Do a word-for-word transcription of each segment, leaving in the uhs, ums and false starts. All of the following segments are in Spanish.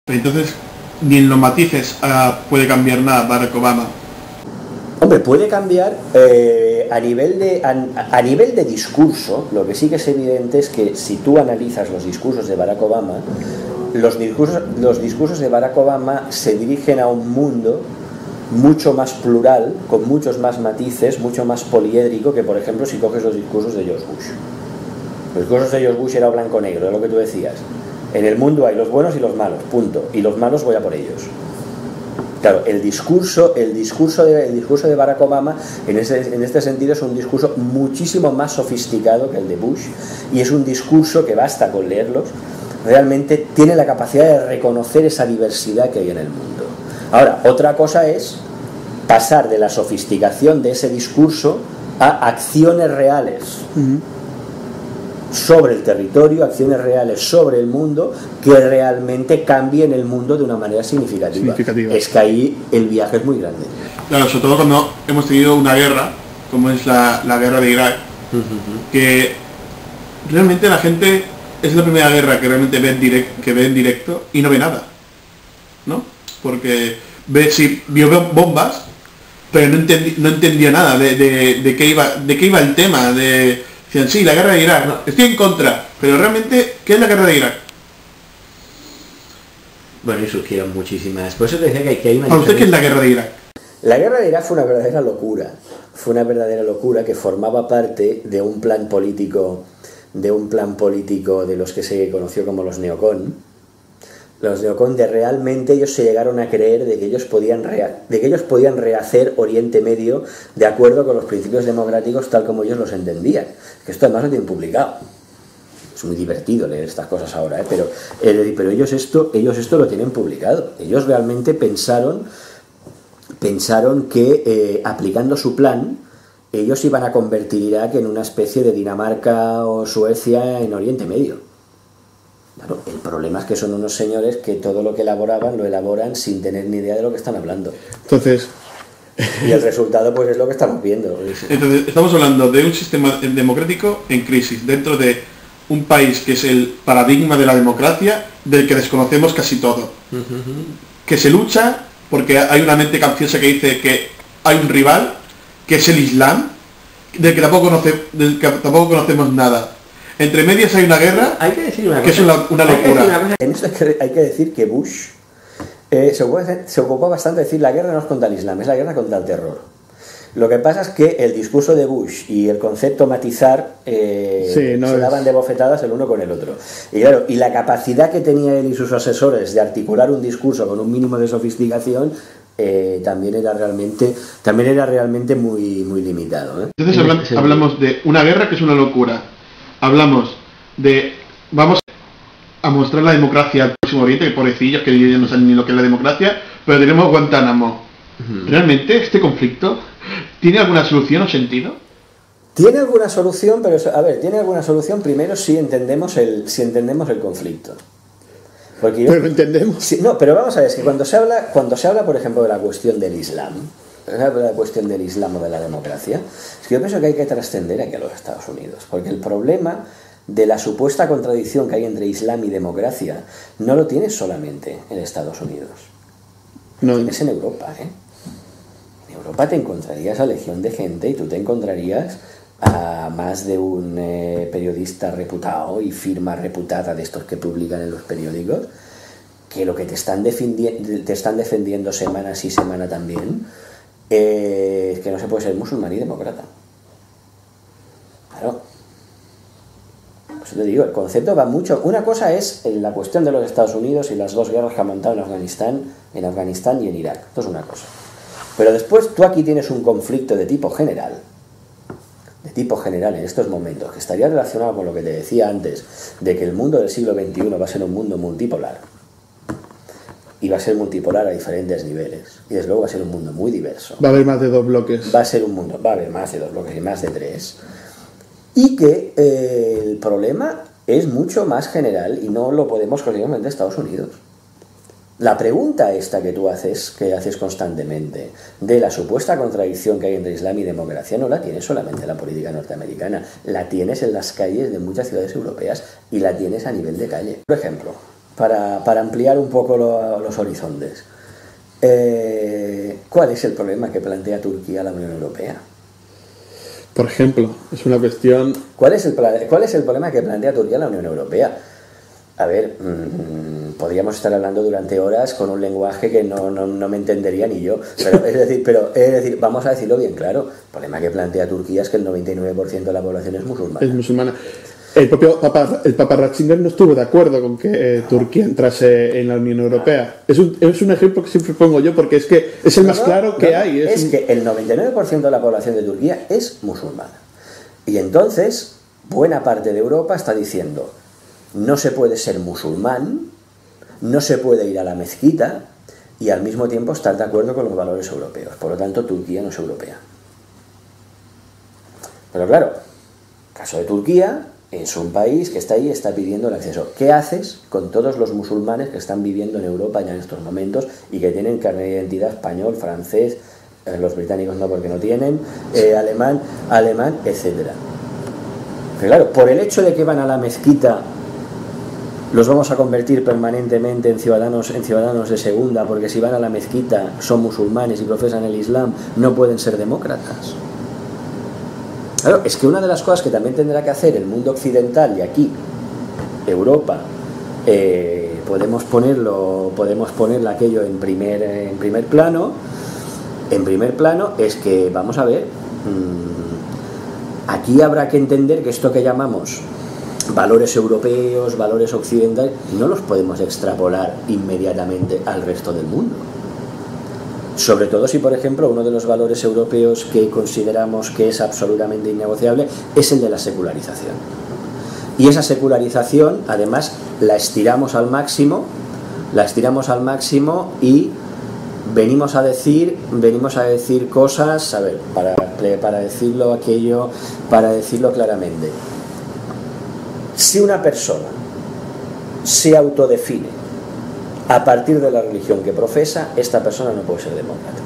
Entonces, ni en los matices uh, puede cambiar nada Barack Obama. Hombre, puede cambiar eh, a, nivel de, a, a nivel de discurso. Lo que sí que es evidente es que si tú analizas los discursos de Barack Obama, los discursos, los discursos de Barack Obama se dirigen a un mundo mucho más plural, con muchos más matices, mucho más poliédrico que, por ejemplo, si coges los discursos de George Bush. Los discursos de George Bush era blanco-negro, es lo que tú decías. En el mundo hay los buenos y los malos, punto. Y los malos voy a por ellos. Claro, el discurso, el discurso de, el discurso de Barack Obama en, ese, en este sentido es un discurso muchísimo más sofisticado que el de Bush, y es un discurso que basta con leerlos, realmente tiene la capacidad de reconocer esa diversidad que hay en el mundo. Ahora, otra cosa es pasar de la sofisticación de ese discurso a acciones reales. Uh-huh. Sobre el territorio, acciones reales sobre el mundo que realmente cambien el mundo de una manera significativa. significativa. Es que ahí el viaje es muy grande. Claro, sobre todo cuando hemos tenido una guerra, como es la, la guerra de Irak, uh-huh. que realmente la gente es la primera guerra que realmente ve en, direct, que ve en directo y no ve nada, ¿no? Porque ve, sí, vio bombas, pero no, entendi, no entendía nada de, de, de, qué iba, de qué iba el tema, de... Decían, sí, la guerra de Irak, no, estoy en contra, pero realmente, ¿qué es la guerra de Irak? Bueno, y surgieron muchísimas. Por eso te decía que hay, que hay una... ¿Para usted qué es la guerra de Irak? La guerra de Irak fue una verdadera locura. Fue una verdadera locura que formaba parte de un plan político, de un plan político de los que se conoció como los neocon. Los neocon, de realmente ellos se llegaron a creer de que ellos podían rea, de que ellos podían rehacer Oriente Medio de acuerdo con los principios democráticos tal como ellos los entendían. Que esto además lo tienen publicado. Es muy divertido leer estas cosas ahora, ¿eh? pero, eh, pero ellos, esto, ellos esto lo tienen publicado. Ellos realmente pensaron, pensaron que eh, aplicando su plan, ellos iban a convertir Irak en una especie de Dinamarca o Suecia en Oriente Medio. Claro, el problema es que son unos señores que todo lo que elaboraban lo elaboran sin tener ni idea de lo que están hablando. Entonces... Y el resultado pues es lo que estamos viendo. Entonces estamos hablando de un sistema democrático en crisis, dentro de un país que es el paradigma de la democracia, del que desconocemos casi todo. Uh-huh. Que se lucha porque hay una mente capciosa que dice que hay un rival, que es el Islam, del que tampoco, conoce, del que tampoco conocemos nada. Entre medias hay una guerra hay que, decir una que cosa. es una, una locura. Una en esto hay que decir que Bush eh, se, ocupó, se ocupó bastante de decir la guerra no es contra el Islam, es la guerra contra el terror. Lo que pasa es que el discurso de Bush y el concepto matizar eh, sí, no se es... daban de bofetadas el uno con el otro. Y claro, y la capacidad que tenía él y sus asesores de articular un discurso con un mínimo de sofisticación eh, también era realmente también era realmente muy, muy limitado. ¿eh? Entonces hablamos, hablamos de una guerra que es una locura. Hablamos de, vamos a mostrar la democracia al próximo Oriente, que pobrecillos, que ellos no saben ni lo que es la democracia, pero tenemos Guantánamo. Uh-huh. ¿Realmente este conflicto tiene alguna solución o sentido? Tiene alguna solución, pero a ver, tiene alguna solución primero si entendemos el, si entendemos el conflicto. Porque yo, pero lo entendemos. Sí, no, pero vamos a ver, es que cuando se habla, cuando se habla, por ejemplo, de la cuestión del Islam, la cuestión del Islam o de la democracia, es que yo pienso que hay que trascender aquí a los Estados Unidos, porque el problema de la supuesta contradicción que hay entre Islam y democracia no lo tienes solamente en Estados Unidos, no. Lo tienes en Europa, ¿eh? En Europa te encontrarías a legión de gente y tú te encontrarías a más de un eh, periodista reputado y firma reputada de estos que publican en los periódicos, que lo que te están, defendi- te están defendiendo semana sí, semana también, Eh, es que no se puede ser musulmán y demócrata. Claro. Pues te digo, el concepto va mucho. Una cosa es la cuestión de los Estados Unidos y las dos guerras que han montado en Afganistán, en Afganistán y en Irak. Esto es una cosa. Pero después tú aquí tienes un conflicto de tipo general, de tipo general en estos momentos, que estaría relacionado con lo que te decía antes, de que el mundo del siglo veintiuno va a ser un mundo multipolar. Y va a ser multipolar a diferentes niveles. Y desde luego va a ser un mundo muy diverso. Va a haber más de dos bloques. Va a ser un mundo, va a haber más de dos bloques y más de tres. Y que eh, el problema es mucho más general y no lo podemos conseguir en Estados Unidos. La pregunta esta que tú haces, que haces constantemente, de la supuesta contradicción que hay entre Islam y democracia, no la tienes solamente en la política norteamericana, la tienes en las calles de muchas ciudades europeas y la tienes a nivel de calle. Por ejemplo, para, para ampliar un poco lo, los horizontes. Eh, ¿Cuál es el problema que plantea Turquía a la Unión Europea? Por ejemplo, es una cuestión... ¿Cuál es el, cuál es el problema que plantea Turquía a la Unión Europea? A ver, mmm, podríamos estar hablando durante horas con un lenguaje que no, no, no me entendería ni yo. Pero, es decir, pero es decir, vamos a decirlo bien claro. El problema que plantea Turquía es que el noventa y nueve por ciento de la población es musulmana. Es musulmana. El propio Papa, el Papa Ratzinger no estuvo de acuerdo con que eh, Turquía entrase en la Unión Europea. Es un, es un ejemplo que siempre pongo yo porque es que es el más no, claro no, que no, hay. Es, es un... que el noventa y nueve por ciento de la población de Turquía es musulmana. Y entonces, buena parte de Europa está diciendo, no se puede ser musulmán, no se puede ir a la mezquita y al mismo tiempo estar de acuerdo con los valores europeos. Por lo tanto, Turquía no es europea. Pero claro, caso de Turquía... es un país que está ahí, está pidiendo el acceso. ¿Qué haces con todos los musulmanes que están viviendo en Europa ya en estos momentos y que tienen carnet de identidad español, francés, eh, los británicos no porque no tienen, eh, alemán, alemán, etcétera? Pero claro, por el hecho de que van a la mezquita, los vamos a convertir permanentemente en ciudadanos, en ciudadanos de segunda, porque si van a la mezquita son musulmanes y profesan el Islam, no pueden ser demócratas. Claro, es que una de las cosas que también tendrá que hacer el mundo occidental, y aquí Europa, eh, podemos ponerlo, podemos ponerlo aquello en primer, en primer plano, en primer plano es que, vamos a ver, mmm, aquí habrá que entender que esto que llamamos valores europeos, valores occidentales, no los podemos extrapolar inmediatamente al resto del mundo. Sobre todo si, por ejemplo, uno de los valores europeos que consideramos que es absolutamente innegociable es el de la secularización. Y esa secularización, además, la estiramos al máximo, la estiramos al máximo y venimos a decir, venimos a decir cosas, a ver, para, para decirlo aquello, para decirlo claramente. Si una persona se autodefine a partir de la religión que profesa, esta persona no puede ser demócrata.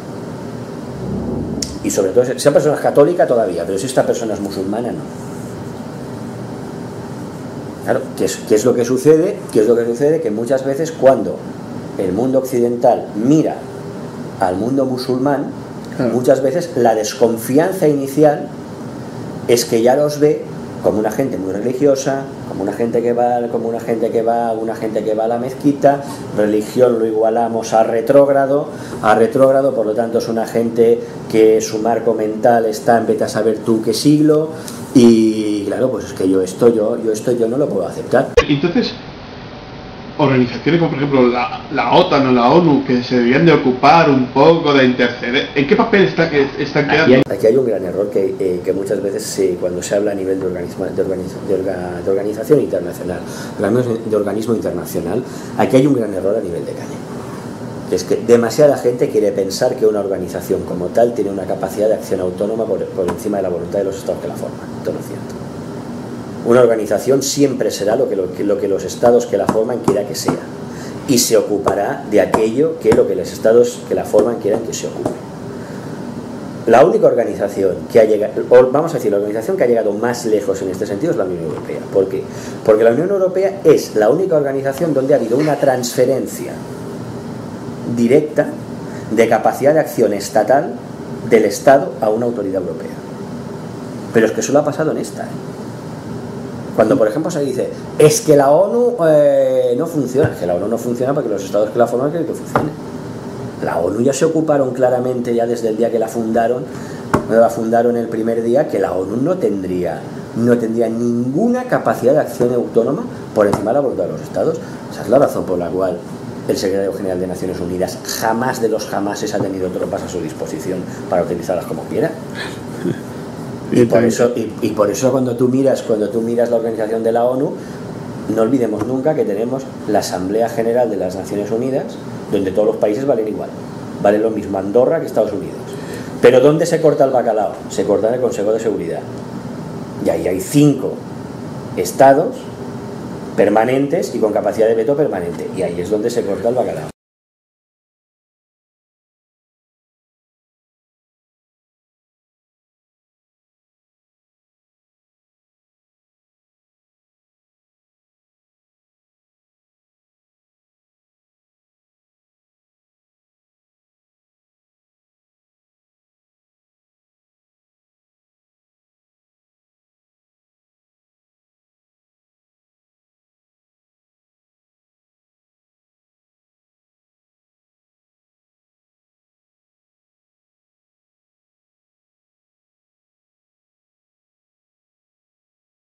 Y sobre todo, si esa persona es católica todavía, pero si esta persona es musulmana, no. Claro, ¿qué es, qué es lo que sucede? ¿Qué es lo que sucede? Que muchas veces cuando el mundo occidental mira al mundo musulmán, claro, muchas veces la desconfianza inicial es que ya los ve como una gente muy religiosa, como una gente que va, como una gente que va, una gente que va a la mezquita. Religión lo igualamos a retrógrado, a retrógrado, por lo tanto es una gente que su marco mental está en vete a saber tú qué siglo, y claro, pues es que yo esto yo, yo esto yo no lo puedo aceptar. Entonces, organizaciones como por ejemplo la, la OTAN o la ONU, que se debían de ocupar un poco de interceder, ¿en qué papel está, están quedando? Aquí hay, aquí hay un gran error que, eh, que muchas veces se, cuando se habla a nivel de, organismo, de, organiz, de, orga, de organización internacional, de organismo internacional, aquí hay un gran error a nivel de calle. Es que demasiada gente quiere pensar que una organización como tal tiene una capacidad de acción autónoma por, por encima de la voluntad de los estados que la forman. Esto no es cierto. Una organización siempre será lo que, lo, que, lo que los estados que la forman quiera que sea, y se ocupará de aquello que lo que los estados que la forman quieran que se ocupe. La única organización que ha llegado, vamos a decir, la organización que ha llegado más lejos en este sentido es la Unión Europea. ¿Por qué? Porque la Unión Europea es la única organización donde ha habido una transferencia directa de capacidad de acción estatal del Estado a una autoridad europea. Pero es que solo ha pasado en esta, ¿eh? Cuando, por ejemplo, se dice, es que la ONU eh, no funciona, es que la ONU no funciona porque los estados que la forman quieren que funcione. La ONU ya se ocuparon claramente, ya desde el día que la fundaron, la fundaron el primer día, que la ONU no tendría, no tendría ninguna capacidad de acción autónoma por encima de la voluntad de los estados. Esa es la razón por la cual el secretario general de Naciones Unidas jamás de los jamases ha tenido tropas a su disposición para utilizarlas como quiera. Y por eso, y, y por eso cuando tú miras, cuando tú miras la organización de la ONU, no olvidemos nunca que tenemos la Asamblea General de las Naciones Unidas, donde todos los países valen igual, vale lo mismo Andorra que Estados Unidos. Pero ¿dónde se corta el bacalao? Se corta en el Consejo de Seguridad. Y ahí hay cinco estados permanentes y con capacidad de veto permanente. Y ahí es donde se corta el bacalao.